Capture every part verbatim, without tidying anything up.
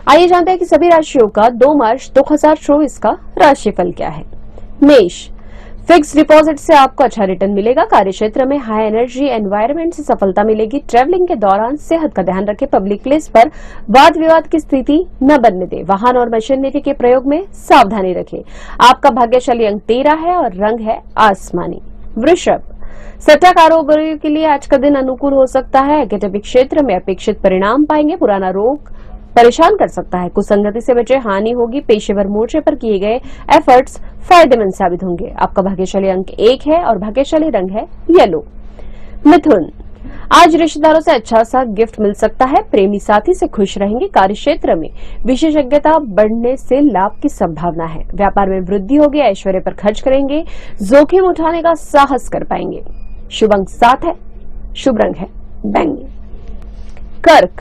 आइए जानते हैं कि सभी राशियों का दो मार्च दो हज़ार चौबीस का राशिफल क्या है। मेष, फिक्स डिपॉजिट से आपको अच्छा रिटर्न मिलेगा। कार्य क्षेत्र में हाई एनर्जी एनवायरनमेंट से सफलता मिलेगी। ट्रैवलिंग के दौरान सेहत का ध्यान रखें। पब्लिक प्लेस पर वाद विवाद की स्थिति न बनने दें। वाहन और मशीनरी के प्रयोग में सावधानी रखें। आपका भाग्यशाली अंक तेरह है और रंग है आसमानी। वृषभ, सट्टा कारोबारियों के लिए आज का दिन अनुकूल हो सकता है। एकेडमिक क्षेत्र में अपेक्षित परिणाम पाएंगे। पुराना रोग परेशान कर सकता है। कुसंगति से बचे, हानि होगी। पेशेवर मोर्चे पर किए गए एफर्ट्स फायदेमंद साबित होंगे। आपका भाग्यशाली अंक एक है और भाग्यशाली रंग है येलो। मिथुन, आज रिश्तेदारों से अच्छा सा गिफ्ट मिल सकता है। प्रेमी साथी से खुश रहेंगे। कार्य क्षेत्र में विशेषज्ञता बढ़ने से लाभ की संभावना है। व्यापार में वृद्धि होगी। ऐश्वर्य पर खर्च करेंगे। जोखिम उठाने का साहस कर पाएंगे। शुभ अंक सात है। शुभ रंग है बैंगनी। कर्क,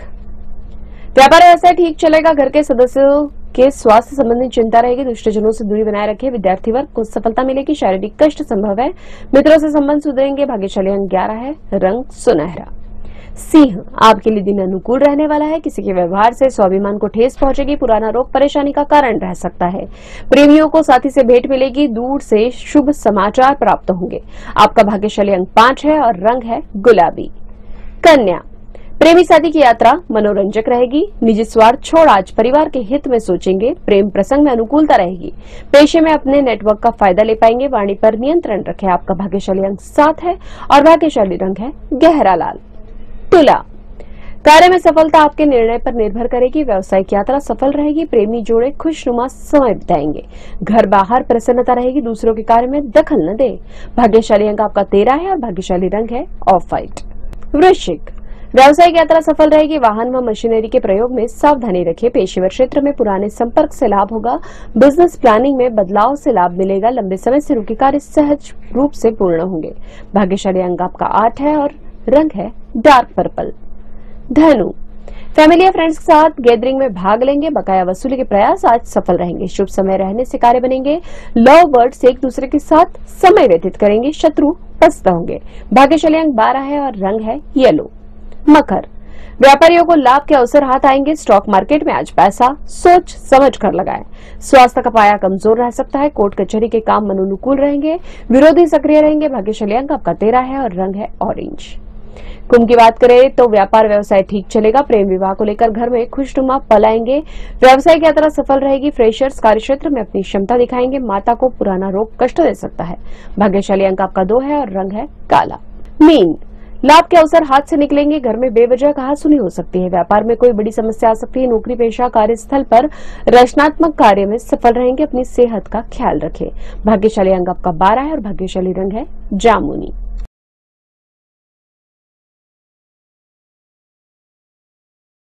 व्यापार व्यवसाय ठीक चलेगा। घर के सदस्यों के स्वास्थ्य संबंधी चिंता रहेगी। दुष्टजनों से दूरी बनाए रखें। विद्यार्थी वर्ग को सफलता मिलेगी। शारीरिक कष्ट संभव है। मित्रों से संबंध सुधरेंगे। भाग्यशाली अंक ग्यारह है। रंग सुनहरा। सिंह, आपके लिए दिन अनुकूल रहने वाला है। किसी के व्यवहार से स्वाभिमान को ठेस पहुंचेगी। पुराना रोग परेशानी का कारण रह सकता है। प्रेमियों को साथी से भेंट मिलेगी। दूर से शुभ समाचार प्राप्त होंगे। आपका भाग्यशाली अंक पांच है और रंग है गुलाबी। कन्या, प्रेमी साथी की यात्रा मनोरंजक रहेगी। निजी स्वार्थ छोड़ आज परिवार के हित में सोचेंगे। प्रेम प्रसंग में अनुकूलता रहेगी। पेशे में अपने नेटवर्क का फायदा ले पाएंगे। वाणी पर नियंत्रण रखें। आपका भाग्यशाली अंक सात है और भाग्यशाली रंग है गहरा लाल। तुला, कार्य में सफलता आपके निर्णय पर निर्भर करेगी। व्यवसायिक यात्रा सफल रहेगी। प्रेमी जोड़े खुशनुमा समय बिताएंगे। घर बाहर प्रसन्नता रहेगी। दूसरों के कार्य में दखल न दे। भाग्यशाली अंक आपका तेरह है और भाग्यशाली रंग है ऑफ व्हाइट। वृश्चिक, व्यावसायिक यात्रा सफल रहेगी। वाहन व मशीनरी के प्रयोग में सावधानी रखें। पेशेवर क्षेत्र में पुराने संपर्क से लाभ होगा। बिजनेस प्लानिंग में बदलाव से लाभ मिलेगा। लंबे समय से रुके कार्य सहज रूप से पूर्ण होंगे। भाग्यशाली अंक आपका आठ है और रंग है डार्क पर्पल। धनु, फैमिली या फ्रेंड्स के साथ गैदरिंग में भाग लेंगे। बकाया वसूली के प्रयास आज सफल रहेंगे। शुभ समय रहने से कार्य बनेंगे। लव बर्ड्स एक दूसरे के साथ समय व्यतीत करेंगे। शत्रु पस्त होंगे। भाग्यशाली अंक बारह है और रंग है येलो। मकर, व्यापारियों को लाभ के अवसर हाथ आएंगे। स्टॉक मार्केट में आज पैसा सोच समझ कर लगाएं। स्वास्थ्य का पाया कमजोर रह सकता है। कोर्ट कचहरी के काम मनोनुकूल रहेंगे। विरोधी सक्रिय रहेंगे। भाग्यशाली अंक आपका तेरह है और रंग है ऑरेंज। कुंभ की बात करें तो व्यापार व्यवसाय ठीक चलेगा। प्रेम विवाह को लेकर घर में खुशनुमा पल आएंगे। व्यावसायिक यात्रा सफल रहेगी। फ्रेशर्स कार्य क्षेत्र में अपनी क्षमता दिखाएंगे। माता को पुराना रोग कष्ट दे सकता है। भाग्यशाली अंक आपका दो है और रंग है काला। मीन, लाभ के अवसर हाथ से निकलेंगे। घर में बेवजह कहासुनी हो सकती है। व्यापार में कोई बड़ी समस्या आ सकती है। नौकरी पेशा कार्यस्थल पर रचनात्मक कार्य में सफल रहेंगे। अपनी सेहत का ख्याल रखें। भाग्यशाली अंक आपका बारह है और भाग्यशाली रंग है जामुनी।